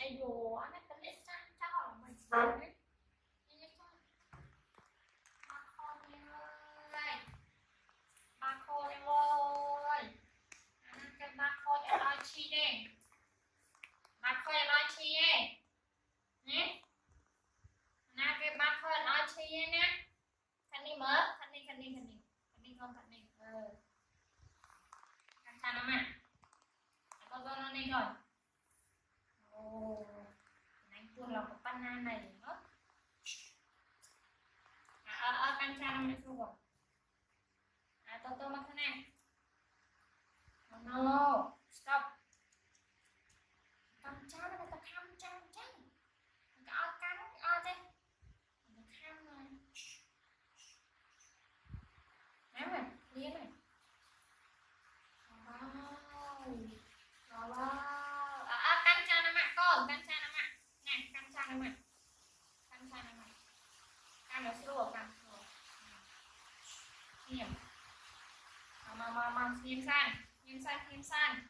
ayo anak kalian cacau macam ini tuh bakon ơi anak cái bakon ở đây chi đây bakon ở đây chi đây nhé anak cái bakon ở đây chi nhé khăn đi mở khăn đi không khăn đi khăn sao lắm à con nó đi rồi anh tuôn lòng cái banana này nữa căn cha nó thu rồi tôi mặc thế này no stop căn cha nó ta khăm chăng cái cắn đây nó khăm này ném này liên này wow căn cha nó mặc con căn cha nó mặc nè căn cha nó mặc căn nó sửa căn nhiều mà nghiêm san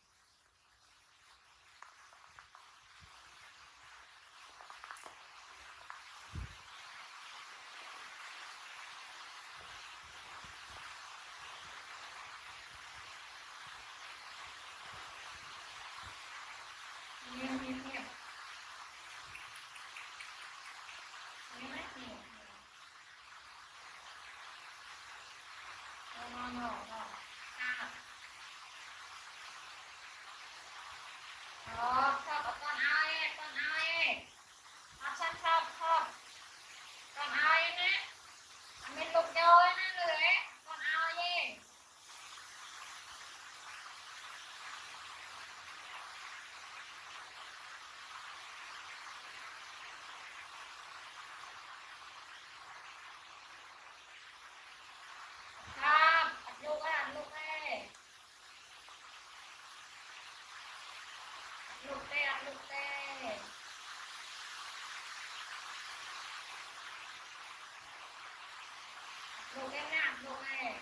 Luộc em nè, luộc này.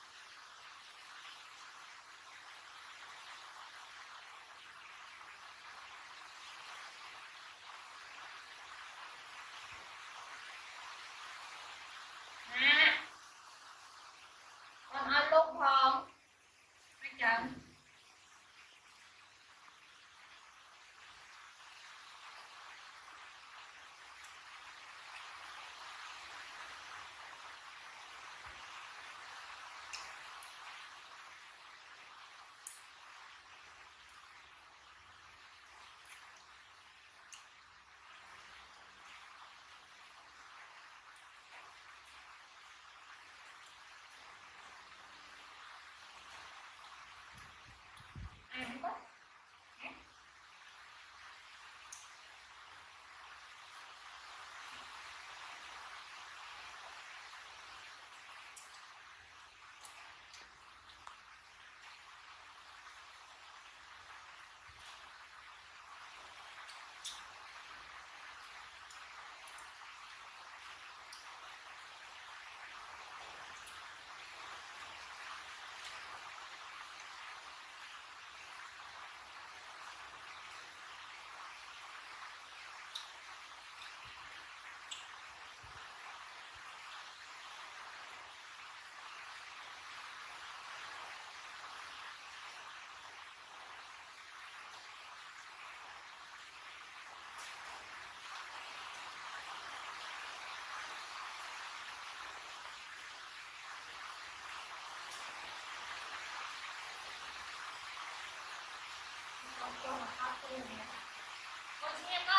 Nè. Con ăn lúc không? Mấy chừng. Không có. Con xem con